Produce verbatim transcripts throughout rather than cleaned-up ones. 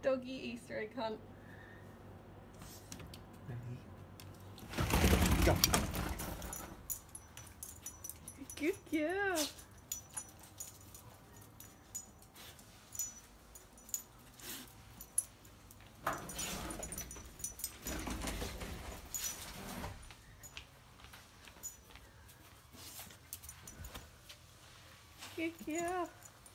doggy Easter egg hunt. Ready? Go. Good girl. Good girl.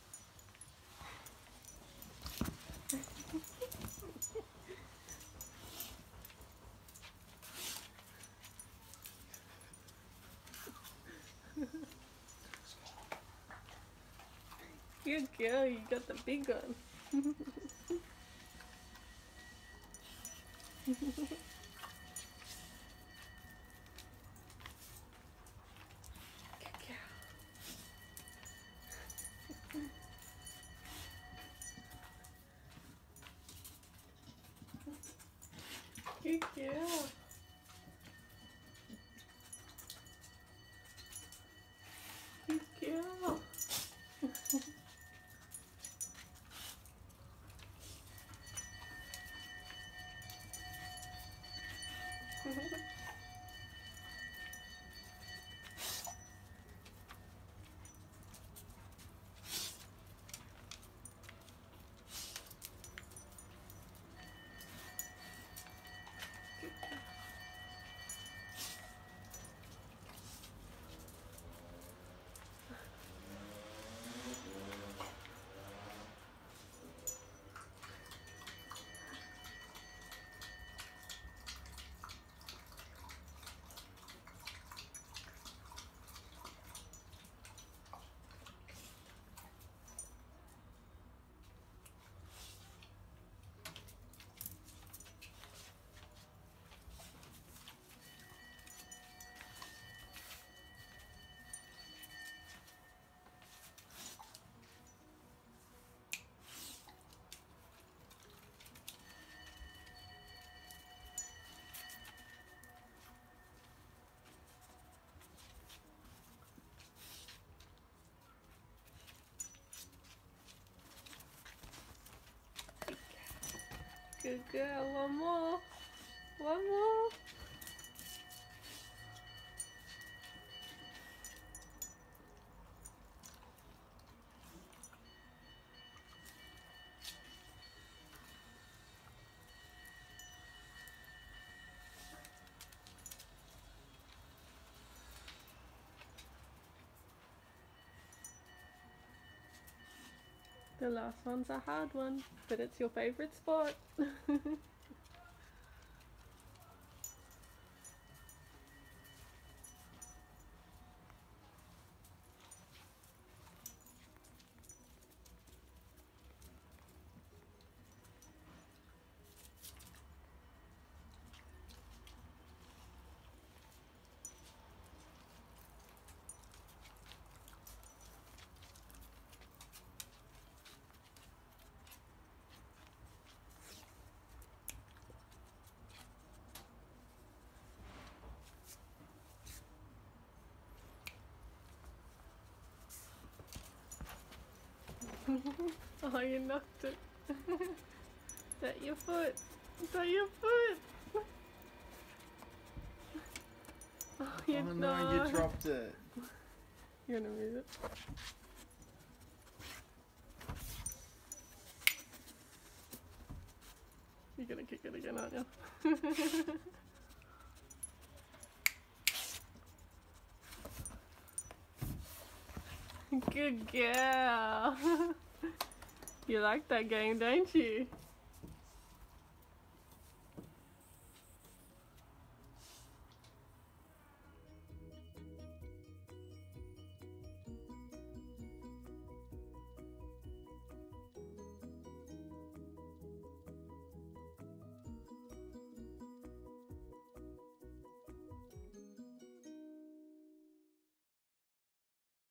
Good girl, you got the big one. Good girl. Good girl. Good girl, one more. One more. The last one's a hard one, but it's your favourite spot. Oh, you knocked it. Is that your foot? Is that your foot? Oh, you oh no, knocked. you dropped it. You wanna move it? You're gonna kick it again, aren't you? Good girl. You like that game, don't you?